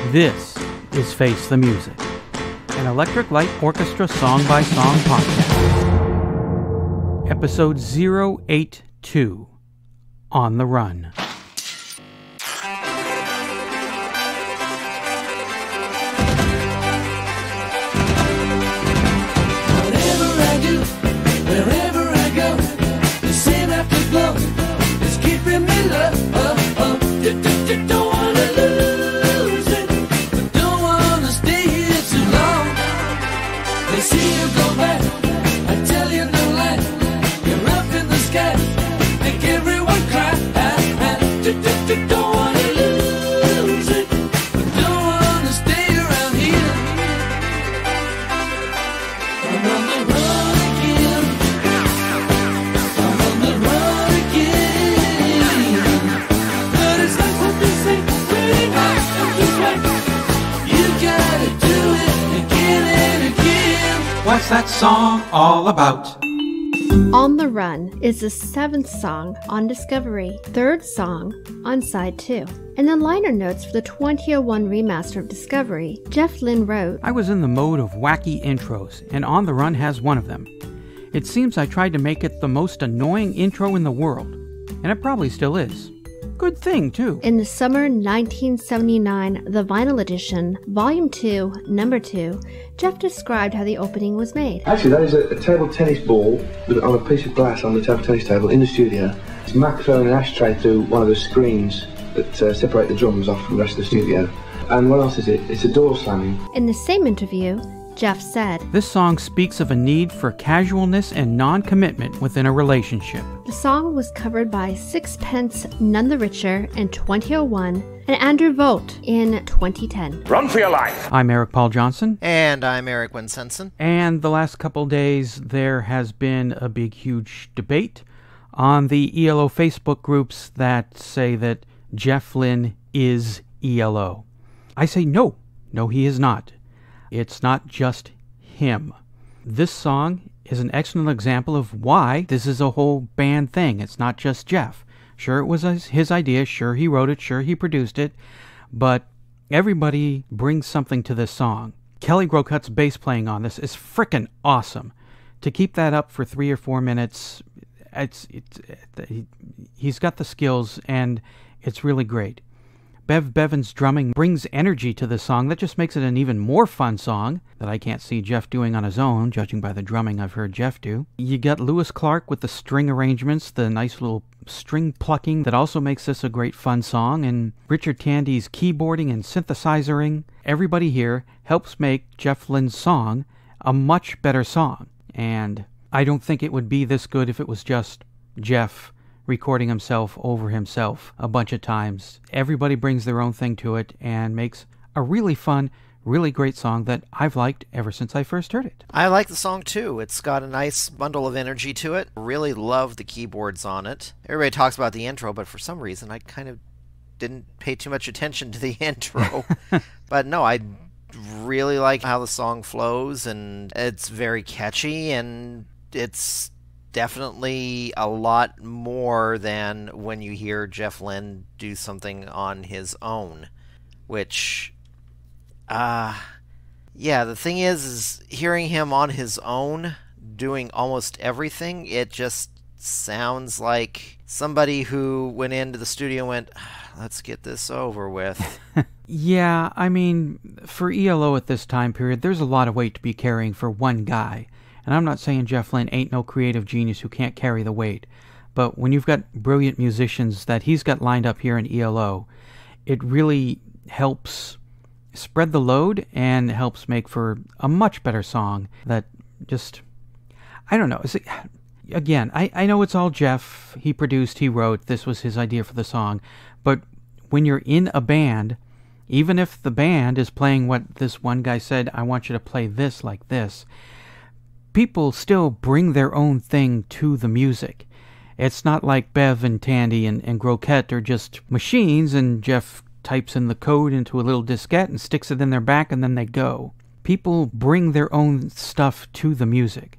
This is Face the Music, an Electric Light Orchestra song-by-song podcast. Episode 082, On the Run. Whatever I do, wherever I go, the same afterglow is keeping me low. Don't wanna lose it, but don't wanna stay here too long. They see you go back, I tell you no lie. You're up in the sky, make everyone cry. Don't wanna lose it, but don't wanna stay around here. I'm on the run again. I'm on the run again. But it's like what they say, pretty much I'm just right. You gotta do it again and again. What's that song all about? On the Run is the 7th song on Discovery, 3rd song on Side 2. In the liner notes for the 2001 remaster of Discovery, Jeff Lynne wrote, I was in the mode of wacky intros, and On the Run has one of them. It seems I tried to make it the most annoying intro in the world, and it probably still is. Good thing, too. in the summer 1979, the vinyl edition, Volume 2, Number 2, Jeff described how the opening was made. Actually, that is a table tennis ball on a piece of glass on the table tennis table in the studio. It's Mac throwing an ashtray through one of the screens that separate the drums off from the rest of the studio. And what else is it? It's a door slamming. In the same interview, Jeff said, This song speaks of a need for casualness and non-commitment within a relationship. the song was covered by Sixpence None the Richer in 2001 and Andrew Vogt in 2010. Run for your life! I'm Eric Paul Johnson, And I'm Eric Winsenson. and the last couple days there has been a big, huge debate on the E.L.O. Facebook groups that say that Jeff Lynne is E.L.O. I say no, he is not. It's not just him. This song is an excellent example of why this is a whole band thing. It's not just Jeff. Sure, it was his idea. Sure, he wrote it. Sure, he produced it. But everybody brings something to this song. Kelly Grocut's bass playing on this is frickin' awesome. To keep that up for 3 or 4 minutes, he's got the skills, and it's really great. Bev Bevan's drumming brings energy to the song that just makes it an even more fun song that I can't see Jeff doing on his own, judging by the drumming I've heard Jeff do. You got Lewis Clark with the string arrangements, the nice little string plucking that also makes this a great fun song, and Richard Tandy's keyboarding and synthesizing. Everybody here helps make Jeff Lynne's song a much better song, and I don't think it would be this good if it was just Jeff recording himself over himself a bunch of times. Everybody brings their own thing to it and makes a really fun, really great song that I've liked ever since I first heard it. I like the song too. It's got a nice bundle of energy to it. Really love the keyboards on it. Everybody talks about the intro, but for some reason I kind of didn't pay too much attention to the intro. But no, I really like how the song flows, and it's very catchy, and it's definitely a lot more than when you hear Jeff Lynne do something on his own, which, the thing is hearing him on his own doing almost everything, it just sounds like somebody who went into the studio and went, let's get this over with. Yeah, I mean, for E.L.O. at this time period, there's a lot of weight to be carrying for one guy. And I'm not saying Jeff Lynne ain't no creative genius who can't carry the weight, but when you've got brilliant musicians that he's got lined up here in E.L.O., it really helps spread the load and helps make for a much better song that just, I don't know. Again, I know it's all Jeff. He produced, he wrote, this was his idea for the song, but when you're in a band, even if the band is playing what this one guy said, I want you to play this like this, people still bring their own thing to the music. It's not like Bev and Tandy and Croquette are just machines and Jeff types in the code into a little diskette and sticks it in their back and then they go. People bring their own stuff to the music.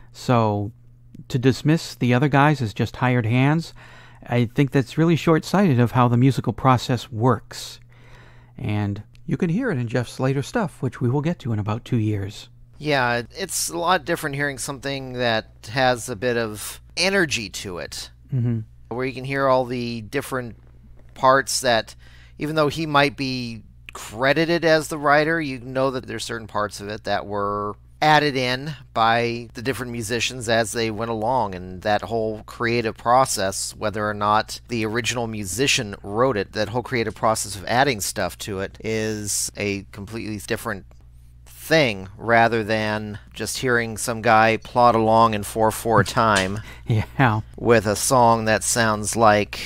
So to dismiss the other guys as just hired hands, I think that's really short-sighted of how the musical process works. And you can hear it in Jeff Slater's stuff, which we will get to in about 2 years. Yeah, it's a lot different hearing something that has a bit of energy to it, where you can hear all the different parts that, even though he might be credited as the writer, you know that there's certain parts of it that were added in by the different musicians as they went along, and that whole creative process, whether or not the original musician wrote it, that whole creative process of adding stuff to it is a completely different thing rather than just hearing some guy plod along in 4/4 time with a song that sounds like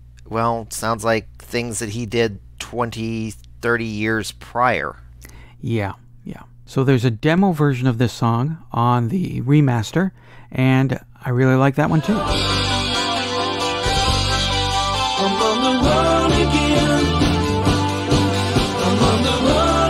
things that he did 20, 30 years prior. Yeah. So there's a demo version of this song on the remaster, and I really like that one too. I'm on the run again. I'm on the run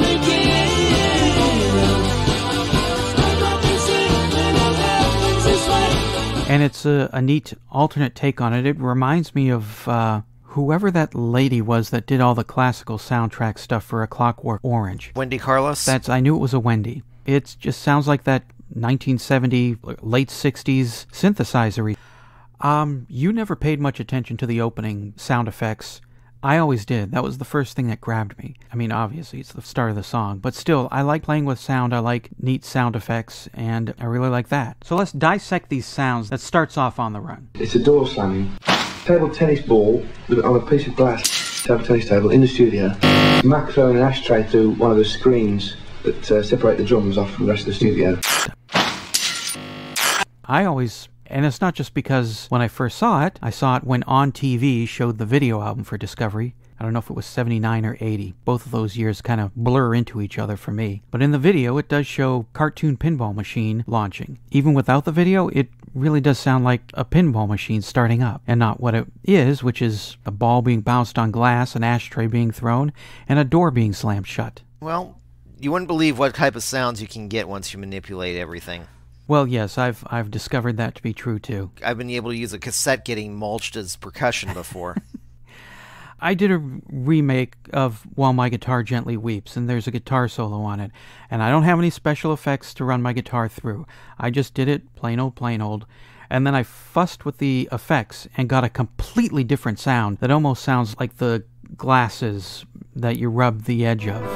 again. And it's a neat alternate take on it. It reminds me of whoever that lady was that did all the classical soundtrack stuff for A Clockwork Orange. Wendy Carlos? I knew it was a Wendy. It just sounds like that 1970, late 60s synthesizer. You never paid much attention to the opening sound effects. I always did. That was the first thing that grabbed me. I mean, obviously, it's the start of the song, but still, I like playing with sound. I like neat sound effects, and I really like that. So let's dissect these sounds. That starts off on the run. It's a door slamming. Table tennis ball on a piece of glass, table tennis table in the studio. Mac throwing an ashtray through one of the screens that separate the drums off from the rest of the studio. And it's not just because when I first saw it when On TV showed the video album for Discovery. I don't know if it was 79 or 80. Both of those years kind of blur into each other for me. But in the video, it does show Cartoon Pinball Machine launching. Even without the video, it really does sound like a pinball machine starting up, and not what it is, which is a ball being bounced on glass, an ashtray being thrown, and a door being slammed shut. Well, you wouldn't believe what type of sounds you can get once you manipulate everything. Well, yes, I've discovered that to be true, too. I've been able to use a cassette getting mulched as percussion before. I did a remake of While My Guitar Gently Weeps, and there's a guitar solo on it. And I don't have any special effects to run my guitar through. I just did it plain old. And then I fussed with the effects and got a completely different sound that almost sounds like the glasses that you rub the edge of.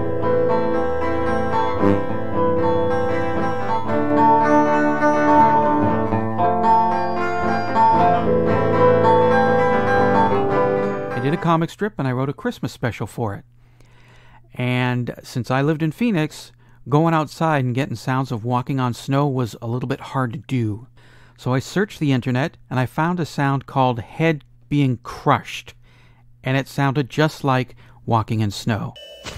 I did a comic strip and I wrote a Christmas special for it. And since I lived in Phoenix, going outside and getting sounds of walking on snow was a little bit hard to do. So I searched the internet and I found a sound called head being crushed. And it sounded just like walking in snow.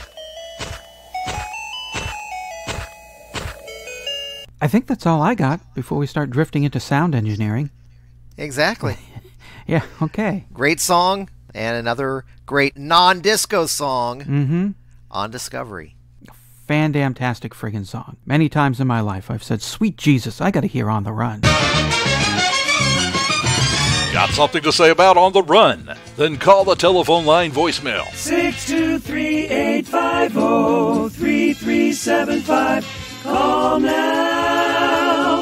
I think that's all I got before we start drifting into sound engineering. Exactly. Yeah, okay. Great song. And another great non-disco song on Discovery. Fan-damtastic friggin' song. Many times in my life I've said, sweet Jesus, I gotta hear On the Run. Got something to say about On the Run? Then call the telephone line voicemail. 623-850-3375. Call now.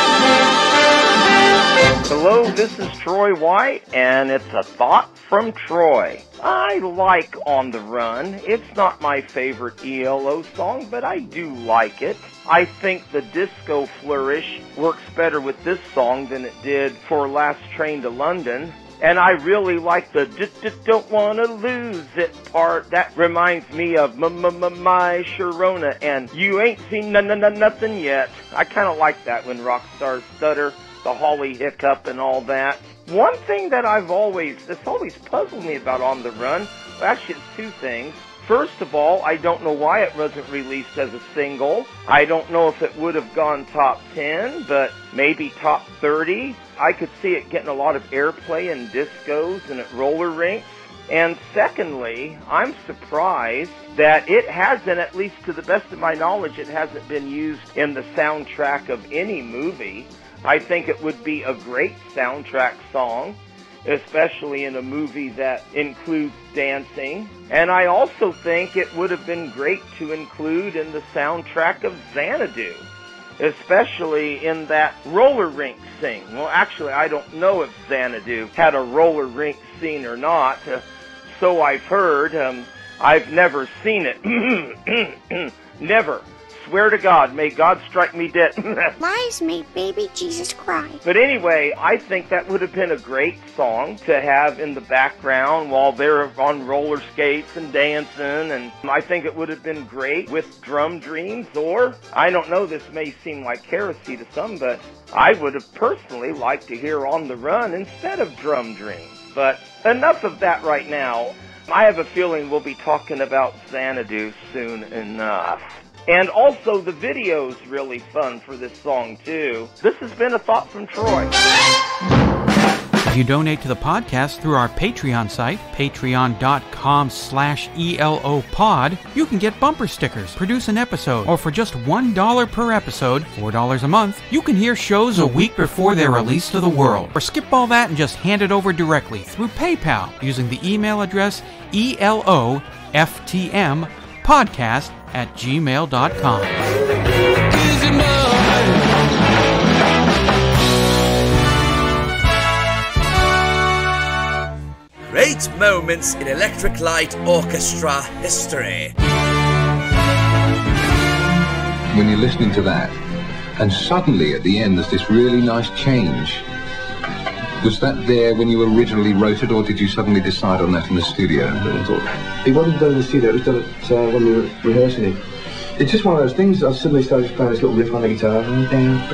Hello, this is Troy White, and it's a thought from Troy. I like On the Run. It's not my favorite E.L.O. song, but I do like it. I think the disco flourish works better with this song than it did for Last Train to London. And I really like the don't wanna lose it part. That reminds me of my Sharona and You Ain't Seen Nothing Yet. I kind of like that when rock stars stutter, the Holly hiccup and all that. One thing that that's always puzzled me about On the Run, well, actually it's two things. First of all, I don't know why it wasn't released as a single. I don't know if it would have gone top 10, but maybe top 30. I could see it getting a lot of airplay in discos and at roller rinks. And secondly, I'm surprised that it hasn't, at least to the best of my knowledge, it hasn't been used in the soundtrack of any movie. I think it would be a great soundtrack song. especially in a movie that includes dancing. And I also think it would have been great to include in the soundtrack of Xanadu, especially in that roller rink scene. Well, actually, I don't know if Xanadu had a roller rink scene or not, so I've heard. I've never seen it. Never. Swear to God, may God strike me dead. Lies made baby Jesus cry. But anyway, I think that would have been a great song to have in the background while they're on roller skates and dancing, and I think it would have been great with Drum Dreams, or, I don't know, this may seem like heresy to some, but I would have personally liked to hear On the Run instead of Drum Dreams. But enough of that right now. I have a feeling we'll be talking about Xanadu soon enough. And also, the video's really fun for this song, too. This has been a thought from Troy. If you donate to the podcast through our Patreon site, patreon.com/ELO pod, you can get bumper stickers, produce an episode, or for just $1 per episode, $4 a month, you can hear shows a week before they're released to the world. Or skip all that and just hand it over directly through PayPal using the email address ELOFTMpodcast@gmail.com. Great moments in Electric Light Orchestra history. When you're listening to that, and suddenly at the end there's this really nice change. Was that there when you originally wrote it, or did you suddenly decide on that in the studio? It wasn't done in the studio, it was done when we were rehearsing it. It's just one of those things. I suddenly started playing this little riff on the guitar, and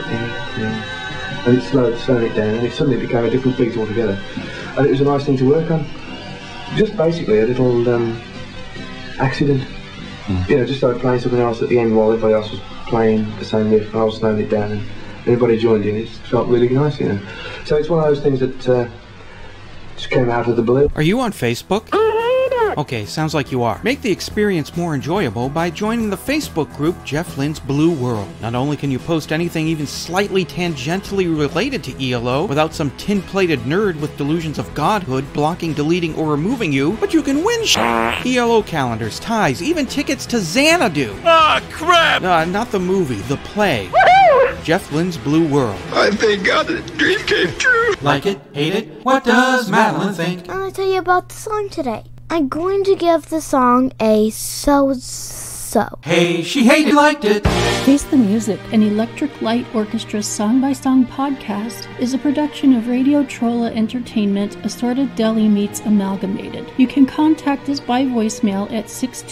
it slowed it down, and it suddenly became a different beat altogether. And it was a nice thing to work on. Just basically a little accident. You know, just started playing something else at the end while everybody else was playing the same riff, and I was slowing it down, and everybody joined in. It felt really nice, you know. So it's one of those things that just came out of the blue. Are you on Facebook? Okay, sounds like you are. Make the experience more enjoyable by joining the Facebook group Jeff Lynne's Blue World. Not only can you post anything even slightly tangentially related to E.L.O. without some tin-plated nerd with delusions of godhood blocking, deleting, or removing you, but you can win E.L.O. calendars, ties, even tickets to Xanadu. Ah, crap! Not the movie, the play. Jeff Lynne's Blue World. I thank God that the dream came true. Like it? Hate it? What does Madeline think? I'm going to tell you about the song today. I'm going to give the song a so. Hey, she hated, liked it. Face the Music, an Electric Light Orchestra song-by-song podcast, is a production of Radio Trolla Entertainment, Assorted Deli Meats Amalgamated. You can contact us by voicemail at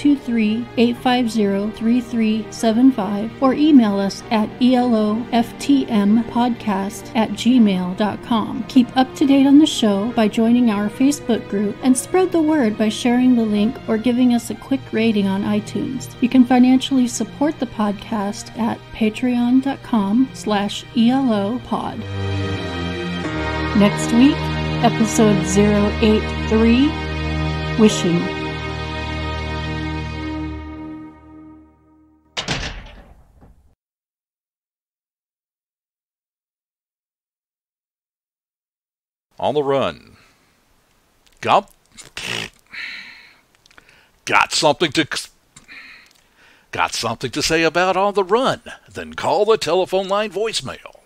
623-850-3375 or email us at ELOFTMpodcast@gmail.com. Keep up to date on the show by joining our Facebook group and spread the word by sharing the link or giving us a quick rating on iTunes. You can financially support the podcast at patreon.com/ELOpod. Next week, episode 083, Wishing. On the Run. Got something to say about On the Run? Then call the telephone line voicemail